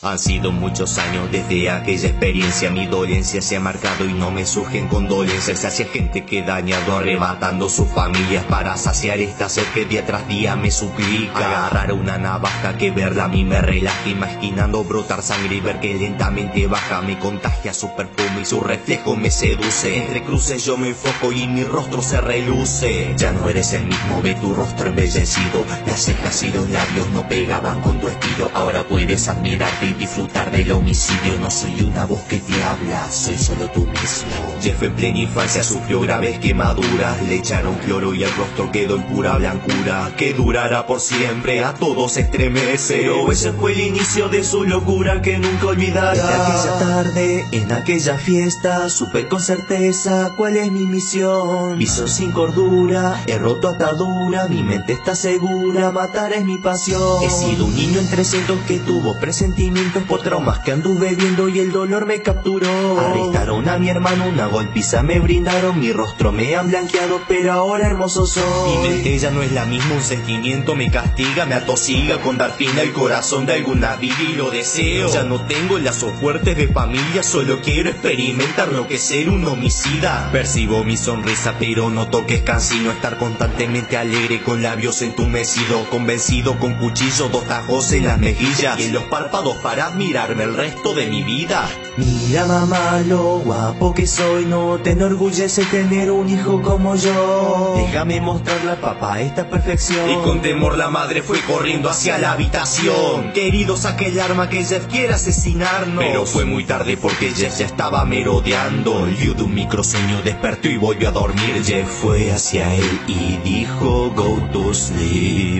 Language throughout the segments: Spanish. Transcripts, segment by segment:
Han sido muchos años desde aquella experiencia, mi dolencia se ha marcado y no me surgen condolencias hacia gente que he dañado, arrebatando sus familias para saciar esta sed que día tras día me suplica. Agarrar una navaja que verla a mí me relaja, imaginando brotar sangre y ver que lentamente baja, me contagia su perfume y su reflejo me seduce. Entre cruces yo me enfoco y mi rostro se reluce. Ya no eres el mismo, ve tu rostro embellecido, las cejas y los labios no pegaban con tu estilo. Ahora puedes admirarte y disfrutar del homicidio. No soy una voz que te habla, soy solo tú mismo. Jeff en plena infancia sufrió graves quemaduras, le echaron cloro y el rostro quedó en pura blancura, que durará por siempre, a todos estremece. Pero ese fue el inicio de su locura que nunca olvidará. En aquella tarde, en aquella fiesta, supe con certeza cuál es mi misión. Viso sin cordura, he roto atadura, mi mente está segura, matar es mi pasión. He sido un niño entre cientos que tuvo presentimientos por traumas que anduve viendo y el dolor me capturó. Arrestaron a mi hermano, una golpiza me brindaron, mi rostro me han blanqueado, pero ahora hermoso soy. Mi mente ya no es la misma, un sentimiento me castiga, me atosiga con dar fin al corazón de alguna vida y lo deseo. Ya no tengo lazos fuertes de familia, solo quiero experimentar lo que es ser un homicida. Percibo mi sonrisa, pero no toques cansino, estar constantemente alegre con labios entumecidos, convencido con cuchillo, dos tajos en las mejillas y en los párpados para admirarme el resto de mi vida. Mira mamá lo guapo que soy, no te enorgullece tener un hijo como yo. Déjame mostrarle al papá esta perfección. Y con temor la madre fue corriendo hacia la habitación. Querido, saque el arma que Jeff quiere asesinarnos. Pero fue muy tarde porque Jeff ya estaba merodeando. Liu de un microsueño despertó y volvió a dormir. Jeff fue hacia él y dijo go to sleep.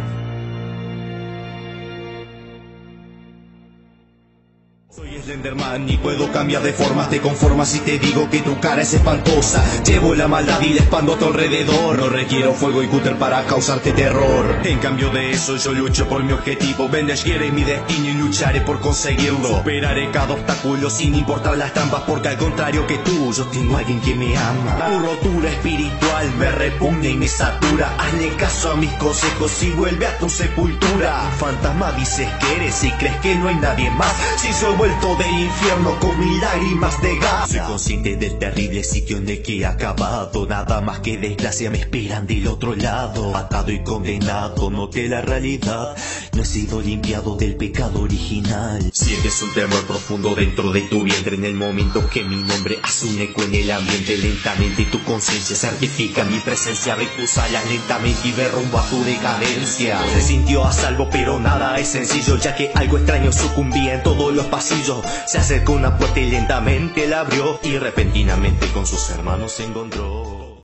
Soy Slenderman y puedo cambiar de formas, te conformas si te digo que tu cara es espantosa. Llevo la maldad y la expando a tu alrededor. No requiero fuego y cúter para causarte terror. En cambio de eso yo lucho por mi objetivo. Bendeciré mi destino y lucharé por conseguirlo. Superaré cada obstáculo sin importar las trampas, porque al contrario que tú, yo tengo a alguien que me ama. Tu rotura espiritual me repugna y me satura. Hazle caso a mis consejos y vuelve a tu sepultura. Fantasma dices que eres y crees que no hay nadie más. Si yo he vuelto del infierno con mil lágrimas de gas. Soy consciente del terrible sitio en el que he acabado. Nada más que desgracia me esperan del otro lado. Atado y condenado, noté la realidad. No he sido limpiado del pecado original. Sientes un temor profundo dentro de tu vientre en el momento que mi nombre hace un eco en el ambiente. Lentamente tu conciencia certifica mi presencia. Ve tus alas lentamente y ve rumbo a tu decadencia. Se sintió a salvo pero nada es sencillo, ya que algo extraño sucumbía en todos los pasillos. Se acercó una puerta y lentamente la abrió, y repentinamente con sus hermanos se encontró.